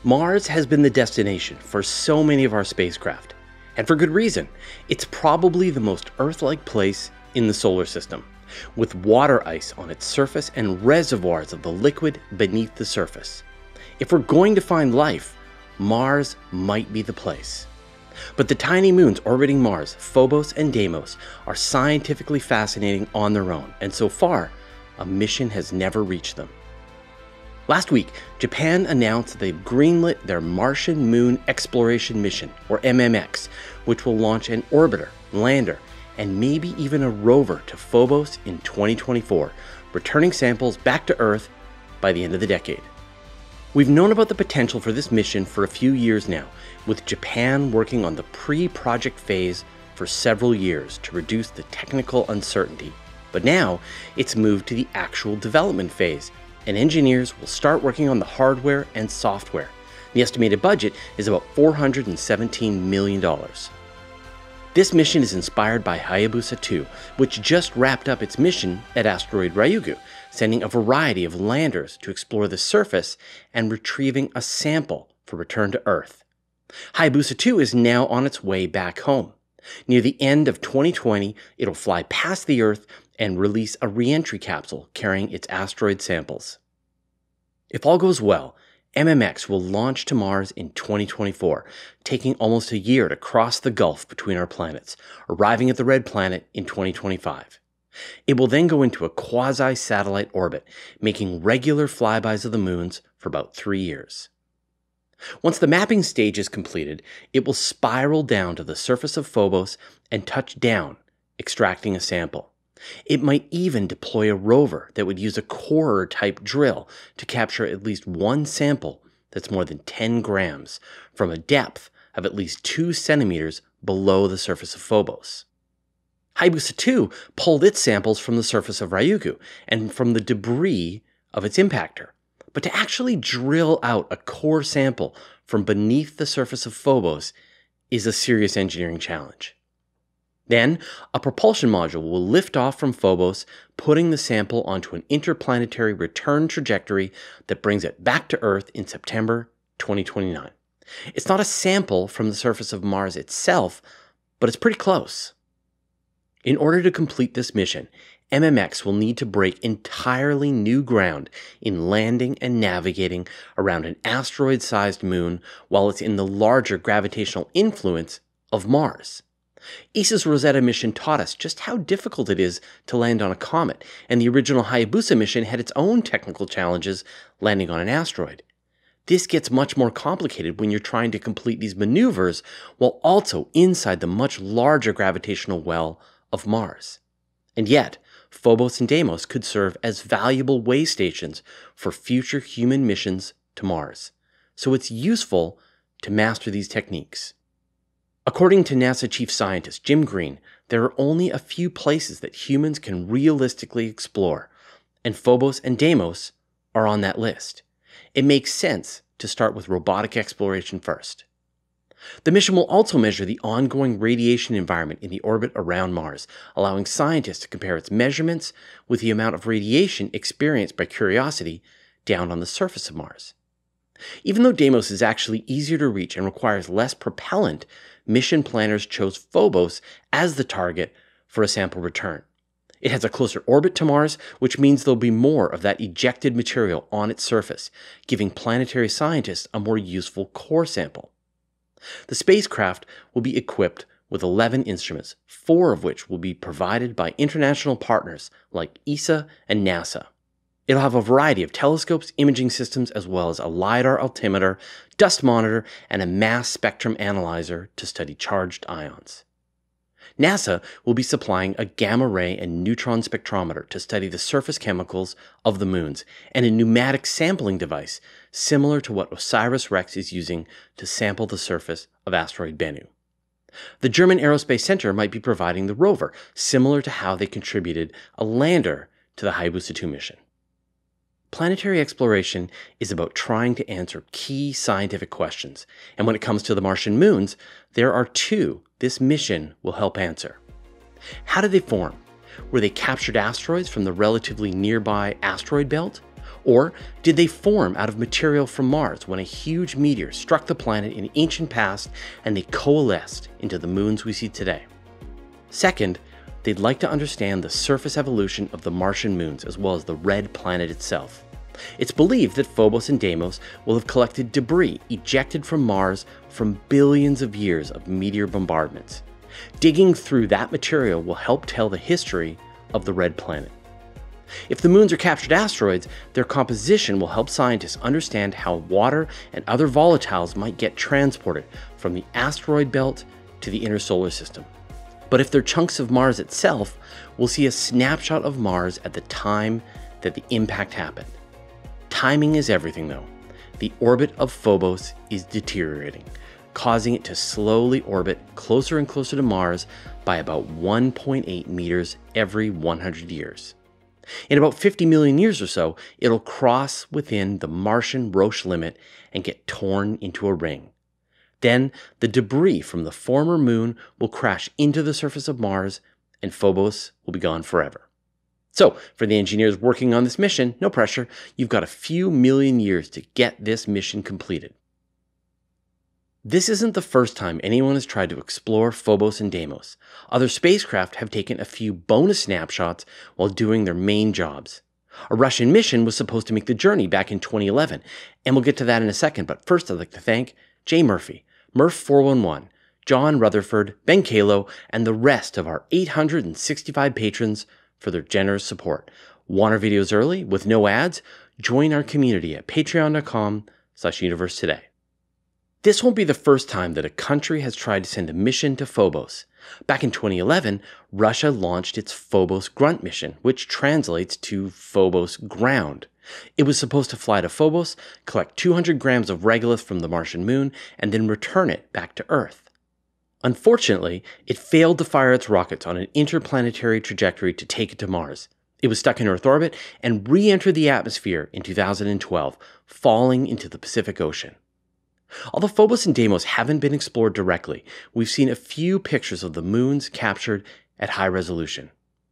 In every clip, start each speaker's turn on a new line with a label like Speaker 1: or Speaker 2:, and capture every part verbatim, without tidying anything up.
Speaker 1: Mars has been the destination for so many of our spacecraft, and for good reason. It's probably the most Earth-like place in the solar system, with water ice on its surface and reservoirs of the liquid beneath the surface. If we're going to find life, Mars might be the place. But the tiny moons orbiting Mars, Phobos and Deimos, are scientifically fascinating on their own, and so far, a mission has never reached them. Last week, Japan announced that they've greenlit their Martian Moon Exploration Mission, or M M X, which will launch an orbiter, lander, and maybe even a rover to Phobos in twenty twenty-four, returning samples back to Earth by the end of the decade. We've known about the potential for this mission for a few years now, with Japan working on the pre-project phase for several years to reduce the technical uncertainty. But now, it's moved to the actual development phase, and engineers will start working on the hardware and software. The estimated budget is about four hundred seventeen million dollars. This mission is inspired by Hayabusa two, which just wrapped up its mission at asteroid Ryugu, sending a variety of landers to explore the surface and retrieving a sample for return to Earth. Hayabusa two is now on its way back home. Near the end of twenty twenty, it'll fly past the Earth and release a re-entry capsule carrying its asteroid samples. If all goes well, M M X will launch to Mars in twenty twenty-four, taking almost a year to cross the gulf between our planets, arriving at the red planet in twenty twenty-five. It will then go into a quasi-satellite orbit, making regular flybys of the moons for about three years. Once the mapping stage is completed, it will spiral down to the surface of Phobos and touch down, extracting a sample. It might even deploy a rover that would use a corer-type drill to capture at least one sample that's more than ten grams from a depth of at least two centimeters below the surface of Phobos. Hayabusa two pulled its samples from the surface of Ryugu and from the debris of its impactor. But to actually drill out a core sample from beneath the surface of Phobos is a serious engineering challenge. Then, a propulsion module will lift off from Phobos, putting the sample onto an interplanetary return trajectory that brings it back to Earth in September twenty twenty-nine. It's not a sample from the surface of Mars itself, but it's pretty close. In order to complete this mission, M M X will need to break entirely new ground in landing and navigating around an asteroid-sized moon while it's in the larger gravitational influence of Mars. E S A's Rosetta mission taught us just how difficult it is to land on a comet, and the original Hayabusa mission had its own technical challenges landing on an asteroid. This gets much more complicated when you're trying to complete these maneuvers while also inside the much larger gravitational well of Mars. And yet, Phobos and Deimos could serve as valuable way stations for future human missions to Mars, so it's useful to master these techniques. According to NASA Chief Scientist Jim Green, there are only a few places that humans can realistically explore, and Phobos and Deimos are on that list. It makes sense to start with robotic exploration first. The mission will also measure the ongoing radiation environment in the orbit around Mars, allowing scientists to compare its measurements with the amount of radiation experienced by Curiosity down on the surface of Mars. Even though Deimos is actually easier to reach and requires less propellant, mission planners chose Phobos as the target for a sample return. It has a closer orbit to Mars, which means there'll be more of that ejected material on its surface, giving planetary scientists a more useful core sample. The spacecraft will be equipped with eleven instruments, four of which will be provided by international partners like E S A and NASA. It'll have a variety of telescopes, imaging systems, as well as a LiDAR altimeter, dust monitor, and a mass spectrum analyzer to study charged ions. NASA will be supplying a gamma-ray and neutron spectrometer to study the surface chemicals of the moons, and a pneumatic sampling device similar to what OSIRIS-REx is using to sample the surface of asteroid Bennu. The German Aerospace Center might be providing the rover, similar to how they contributed a lander to the Hayabusa two mission. Planetary exploration is about trying to answer key scientific questions, and when it comes to the Martian moons, there are two this mission will help answer. How did they form? Were they captured asteroids from the relatively nearby asteroid belt? Or did they form out of material from Mars when a huge meteor struck the planet in ancient past and they coalesced into the moons we see today? Second, they'd like to understand the surface evolution of the Martian moons as well as the red planet itself. It's believed that Phobos and Deimos will have collected debris ejected from Mars from billions of years of meteor bombardments. Digging through that material will help tell the history of the red planet. If the moons are captured asteroids, their composition will help scientists understand how water and other volatiles might get transported from the asteroid belt to the inner solar system. But if they're chunks of Mars itself, we'll see a snapshot of Mars at the time that the impact happened. Timing is everything though. The orbit of Phobos is deteriorating, causing it to slowly orbit closer and closer to Mars by about one point eight meters every one hundred years. In about fifty million years or so, it'll cross within the Martian Roche limit and get torn into a ring. Then, the debris from the former moon will crash into the surface of Mars, and Phobos will be gone forever. So, for the engineers working on this mission, no pressure, you've got a few million years to get this mission completed. This isn't the first time anyone has tried to explore Phobos and Deimos. Other spacecraft have taken a few bonus snapshots while doing their main jobs. A Russian mission was supposed to make the journey back in twenty eleven, and we'll get to that in a second, but first I'd like to thank Jay Murphy, Murph four one one, John Rutherford, Ben Kalo, and the rest of our eight hundred sixty-five patrons for their generous support. Want our videos early with no ads? Join our community at patreon.com slash universe today. This won't be the first time that a country has tried to send a mission to Phobos. Back in twenty eleven, Russia launched its Phobos Grunt mission, which translates to Phobos Ground. It was supposed to fly to Phobos, collect two hundred grams of regolith from the Martian moon, and then return it back to Earth. Unfortunately, it failed to fire its rockets on an interplanetary trajectory to take it to Mars. It was stuck in Earth orbit and re-entered the atmosphere in two thousand twelve, falling into the Pacific Ocean. Although Phobos and Deimos haven't been explored directly, we've seen a few pictures of the moons captured at high resolution.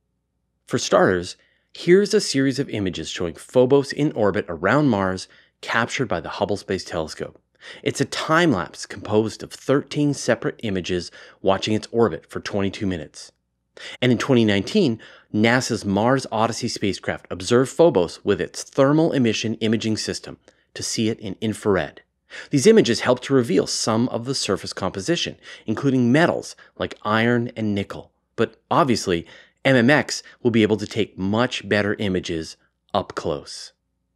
Speaker 1: For starters, here's a series of images showing Phobos in orbit around Mars captured by the Hubble Space Telescope. It's a time-lapse composed of thirteen separate images watching its orbit for twenty-two minutes. And in twenty nineteen, NASA's Mars Odyssey spacecraft observed Phobos with its thermal emission imaging system to see it in infrared. These images help to reveal some of the surface composition, including metals like iron and nickel. But obviously, M M X will be able to take much better images up close.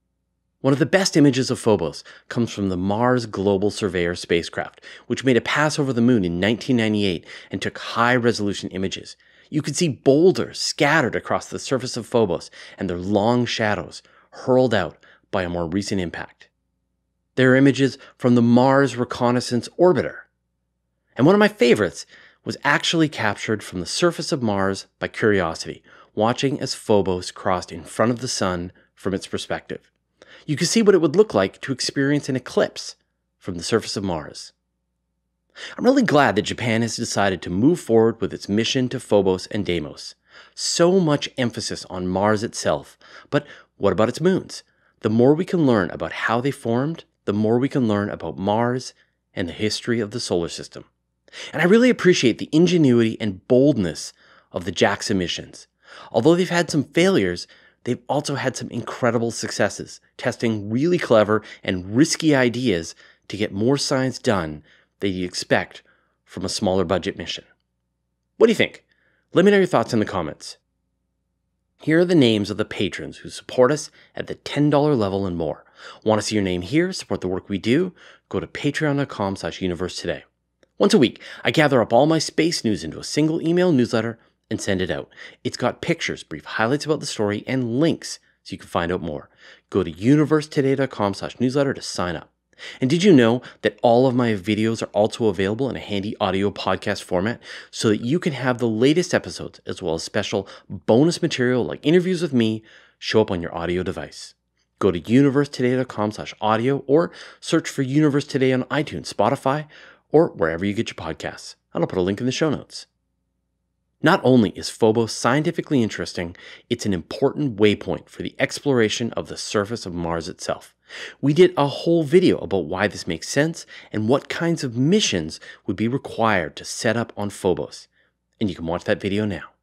Speaker 1: One of the best images of Phobos comes from the Mars Global Surveyor spacecraft, which made a pass over the moon in nineteen ninety-eight and took high-resolution images. You could see boulders scattered across the surface of Phobos and their long shadows hurled out by a more recent impact. There are images from the Mars Reconnaissance Orbiter. And one of my favorites was actually captured from the surface of Mars by Curiosity, watching as Phobos crossed in front of the Sun from its perspective. You could see what it would look like to experience an eclipse from the surface of Mars. I'm really glad that Japan has decided to move forward with its mission to Phobos and Deimos. So much emphasis on Mars itself, but what about its moons? The more we can learn about how they formed, the more we can learn about Mars and the history of the solar system. And I really appreciate the ingenuity and boldness of the JAXA missions. Although they've had some failures, they've also had some incredible successes, testing really clever and risky ideas to get more science done than you'd expect from a smaller budget mission. What do you think? Let me know your thoughts in the comments. Here are the names of the patrons who support us at the ten dollar level and more. Want to see your name here, support the work we do? Go to patreon.com slash universe today. Once a week, I gather up all my space news into a single email newsletter and send it out. It's got pictures, brief highlights about the story, and links so you can find out more. Go to universetoday.com slash newsletter to sign up. And did you know that all of my videos are also available in a handy audio podcast format so that you can have the latest episodes as well as special bonus material like interviews with me show up on your audio device? Go to universetoday.com slash audio or search for Universe Today on iTunes, Spotify, or wherever you get your podcasts. And I'll put a link in the show notes. Not only is Phobos scientifically interesting, it's an important waypoint for the exploration of the surface of Mars itself. We did a whole video about why this makes sense and what kinds of missions would be required to set up on Phobos. And you can watch that video now.